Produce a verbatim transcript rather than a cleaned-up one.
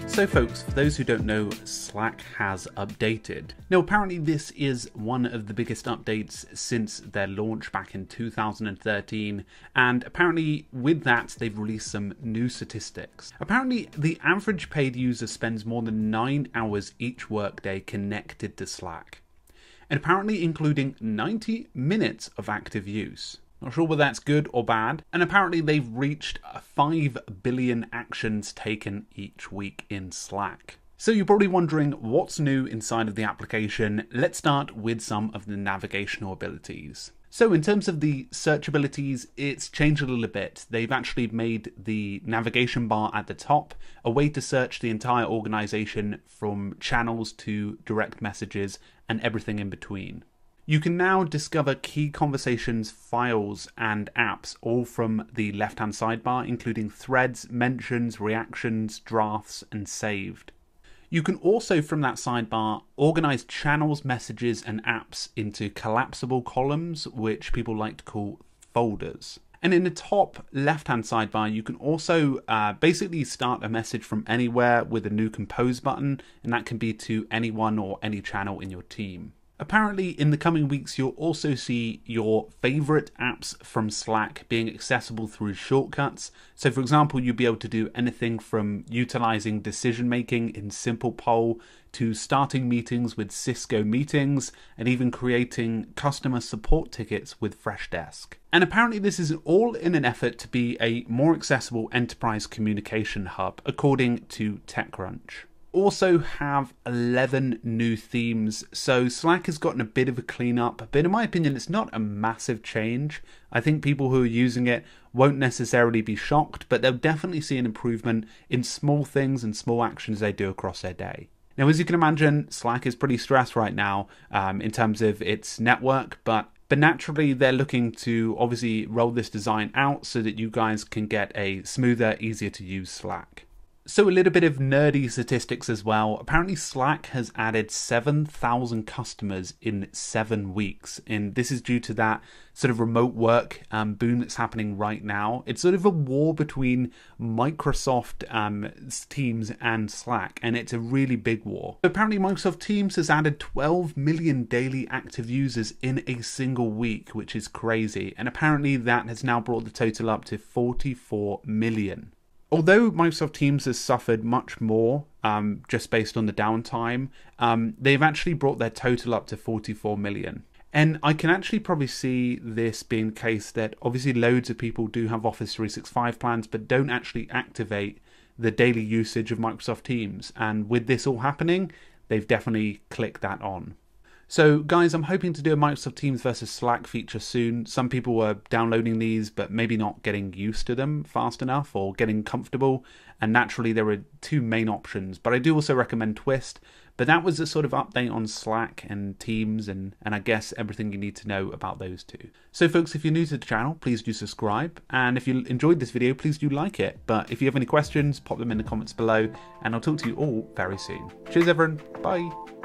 So folks, for those who don't know, Slack has updated. Now apparently this is one of the biggest updates since their launch back in two thousand thirteen, and apparently with that they've released some new statistics. Apparently the average paid user spends more than nine hours each workday connected to Slack, and apparently including ninety minutes of active use. Not sure whether that's good or bad. And apparently they've reached five billion actions taken each week in Slack. So you're probably wondering what's new inside of the application. Let's start with some of the navigational abilities. So in terms of the search abilities, it's changed a little bit. They've actually made the navigation bar at the top a way to search the entire organization from channels to direct messages and everything in between. You can now discover key conversations, files, and apps all from the left-hand sidebar, including threads, mentions, reactions, drafts, and saved. You can also, from that sidebar, organize channels, messages, and apps into collapsible columns, which people like to call folders. And in the top left-hand sidebar, you can also uh, basically start a message from anywhere with a new compose button, and that can be to anyone or any channel in your team. Apparently, in the coming weeks, you'll also see your favorite apps from Slack being accessible through shortcuts. So, for example, you'll be able to do anything from utilizing decision-making in Simple Poll to starting meetings with Cisco Meetings and even creating customer support tickets with Freshdesk. And apparently this is all in an effort to be a more accessible enterprise communication hub, according to TechCrunch. Also have eleven new themes, so Slack has gotten a bit of a cleanup, but in my opinion it's not a massive change. I think people who are using it won't necessarily be shocked, but they'll definitely see an improvement in small things and small actions they do across their day. Now, as you can imagine, Slack is pretty stressed right now um, in terms of its network, but But naturally, they're looking to obviously roll this design out so that you guys can get a smoother, easier to use Slack. So a little bit of nerdy statistics as well. Apparently Slack has added seven thousand customers in seven weeks. And this is due to that sort of remote work um, boom that's happening right now. It's sort of a war between Microsoft um, Teams and Slack, and it's a really big war. Apparently Microsoft Teams has added twelve million daily active users in a single week, which is crazy. And apparently that has now brought the total up to forty-four million. Although Microsoft Teams has suffered much more um, just based on the downtime, um, they've actually brought their total up to forty-four million. And I can actually probably see this being the case that obviously loads of people do have Office three sixty-five plans but don't actually activate the daily usage of Microsoft Teams. And with this all happening, they've definitely clicked that on. So guys, I'm hoping to do a Microsoft Teams versus Slack feature soon. Some people were downloading these, but maybe not getting used to them fast enough or getting comfortable. And naturally, there are two main options, but I do also recommend Twist. But that was a sort of update on Slack and Teams and, and I guess everything you need to know about those two. So folks, if you're new to the channel, please do subscribe. And if you enjoyed this video, please do like it. But if you have any questions, pop them in the comments below and I'll talk to you all very soon. Cheers everyone, bye.